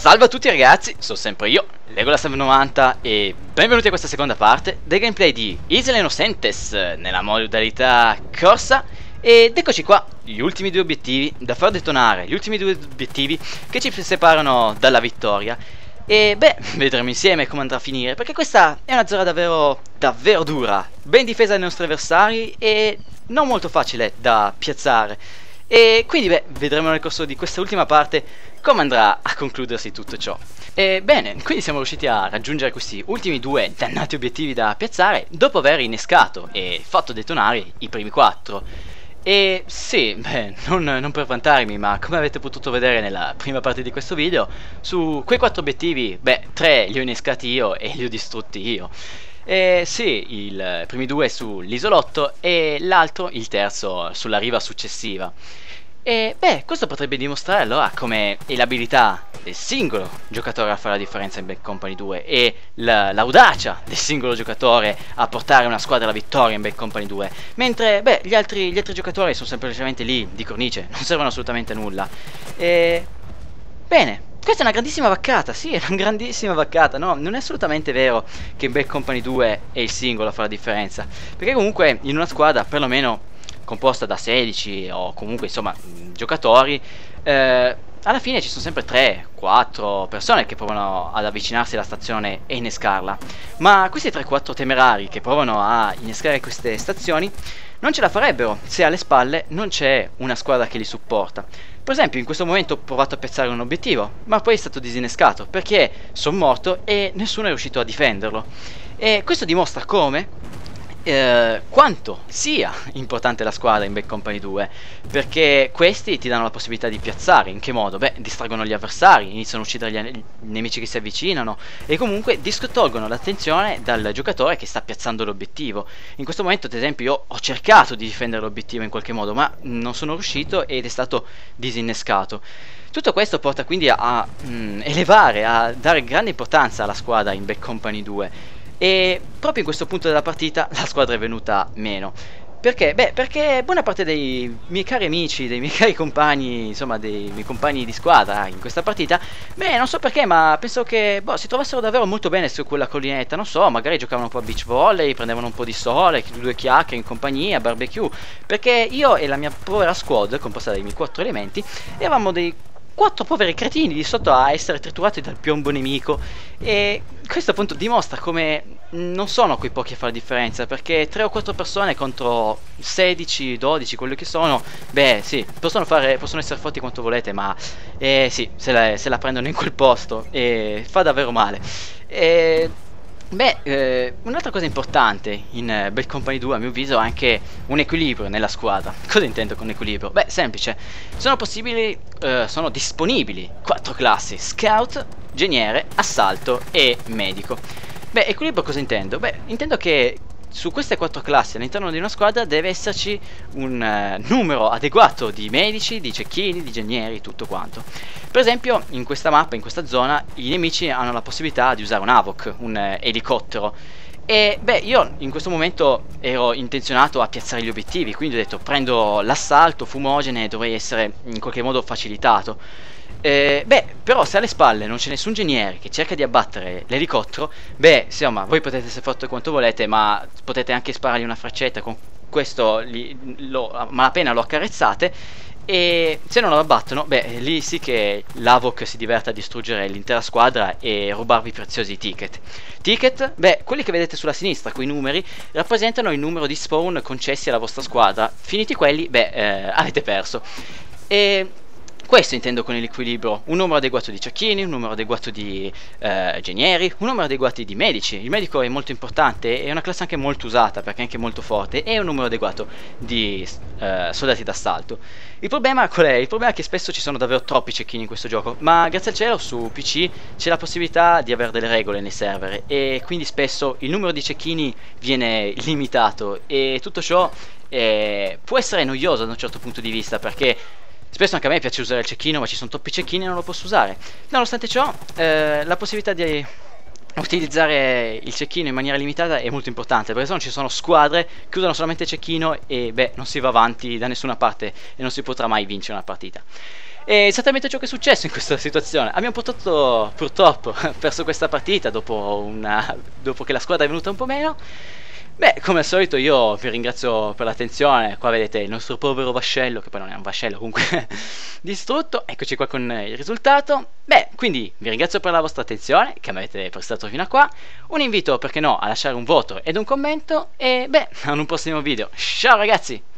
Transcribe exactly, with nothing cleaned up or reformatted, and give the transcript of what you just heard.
Salve a tutti ragazzi, sono sempre io, Legolas novanta e benvenuti a questa seconda parte del gameplay di Isla Innocentes nella modalità corsa. Ed eccoci qua, gli ultimi due obiettivi da far detonare, gli ultimi due obiettivi che ci separano dalla vittoria. E beh, vedremo insieme come andrà a finire, perché questa è una zona davvero, davvero dura, ben difesa dai nostri avversari e non molto facile da piazzare. E quindi beh, vedremo nel corso di questa ultima parte come andrà a concludersi tutto ciò. E bene, quindi siamo riusciti a raggiungere questi ultimi due dannati obiettivi da piazzare dopo aver innescato e fatto detonare i primi quattro. E sì, beh, non, non per vantarmi, ma come avete potuto vedere nella prima parte di questo video, su quei quattro obiettivi, beh, tre li ho innescati io e li ho distrutti io. Eh, sì, i primi due sull'isolotto e l'altro, il terzo, sulla riva successiva. E beh, questo potrebbe dimostrare allora come è l'abilità del singolo giocatore a fare la differenza in Bad Company due e l'audacia del singolo giocatore a portare una squadra alla vittoria in Bad Company due, mentre beh, gli altri, gli altri giocatori sono semplicemente lì di cornice, non servono assolutamente a nulla. E bene, questa è una grandissima vaccata, sì, è una grandissima vaccata, no? Non è assolutamente vero che in Bad Company due è il singolo a fare la differenza, perché comunque in una squadra perlomeno composta da sedici o comunque insomma giocatori, eh, alla fine ci sono sempre tre quattro persone che provano ad avvicinarsi alla stazione e innescarla, ma questi tre quattro temerari che provano a innescare queste stazioni non ce la farebbero se alle spalle non c'è una squadra che li supporta. Per esempio in questo momento ho provato a piazzare un obiettivo, ma poi è stato disinnescato perché sono morto e nessuno è riuscito a difenderlo. E questo dimostra come Eh, quanto sia importante la squadra in Bad Company due, perché questi ti danno la possibilità di piazzare. In che modo? Beh, distraggono gli avversari, iniziano a uccidere gli, gli nemici che si avvicinano e comunque tolgono l'attenzione dal giocatore che sta piazzando l'obiettivo. In questo momento ad esempio io ho cercato di difendere l'obiettivo in qualche modo, ma non sono riuscito ed è stato disinnescato. Tutto questo porta quindi a, a mm, elevare, a dare grande importanza alla squadra in Bad Company due. E proprio in questo punto della partita la squadra è venuta meno. Perché? Beh, perché buona parte dei miei cari amici, dei miei cari compagni, insomma dei miei compagni di squadra in questa partita, beh, non so perché, ma penso che boh, si trovassero davvero molto bene su quella collinetta. Non so, magari giocavano un po' a beach volley, prendevano un po' di sole, due chiacchiere in compagnia, barbecue. Perché io e la mia povera squad, composta dai miei quattro elementi, eravamo dei quattro poveri cretini di sotto a essere triturati dal piombo nemico. E questo appunto dimostra come non sono quei pochi a fare la differenza, perché tre o quattro persone contro sedici dodici, quelli che sono, beh sì, possono fare, possono essere forti quanto volete, ma eh, sì, se la, se la prendono in quel posto e fa davvero male. E beh, eh, un'altra cosa importante in eh, Bad Company due a mio avviso è anche un equilibrio nella squadra. Cosa intendo con equilibrio? Beh, semplice, sono possibili, eh, sono disponibili quattro classi: Scout, Geniere, Assalto e Medico. Beh, equilibrio cosa intendo? Beh, intendo che su queste quattro classi all'interno di una squadra deve esserci un uh, numero adeguato di medici, di cecchini, di genieri, tutto quanto. Per esempio in questa mappa, in questa zona, i nemici hanno la possibilità di usare un Havok, un uh, elicottero. E beh, io in questo momento ero intenzionato a piazzare gli obiettivi, quindi ho detto prendo l'assalto, fumogene e dovrei essere in qualche modo facilitato. Eh, beh, però se alle spalle non c'è nessun geniere che cerca di abbattere l'elicottero, beh, insomma, voi potete essere forti quanto volete, ma potete anche sparargli una freccetta, con questo li, lo, a malapena lo accarezzate, e se non lo abbattono, beh, lì sì che l'Havok si diverte a distruggere l'intera squadra e rubarvi preziosi ticket. Ticket, beh, quelli che vedete sulla sinistra, quei numeri, rappresentano il numero di spawn concessi alla vostra squadra. Finiti quelli, beh, eh, avete perso. E questo intendo con l'equilibrio: un numero adeguato di cecchini, un numero adeguato di eh, genieri, un numero adeguato di medici. Il medico è molto importante, è una classe anche molto usata perché è anche molto forte, e un numero adeguato di eh, soldati d'assalto. Il problema qual è? Il problema è che spesso ci sono davvero troppi cecchini in questo gioco, ma grazie al cielo su P C c'è la possibilità di avere delle regole nei server e quindi spesso il numero di cecchini viene limitato, e tutto ciò eh, può essere noioso da un certo punto di vista, perché spesso anche a me piace usare il cecchino, ma ci sono troppi cecchini e non lo posso usare. Nonostante ciò, eh, la possibilità di utilizzare il cecchino in maniera limitata è molto importante, perché se no ci sono squadre che usano solamente il cecchino e beh, non si va avanti da nessuna parte e non si potrà mai vincere una partita. è esattamente ciò che è successo in questa situazione. Abbiamo purtroppo, purtroppo perso questa partita dopo, una, dopo che la squadra è venuta un po' meno. Beh, come al solito io vi ringrazio per l'attenzione. Qua vedete il nostro povero vascello, che poi non è un vascello, comunque distrutto. Eccoci qua con il risultato. Beh, quindi vi ringrazio per la vostra attenzione che mi avete prestato fino a qua. Un invito, perché no, a lasciare un voto ed un commento. E beh, ad un prossimo video. Ciao ragazzi!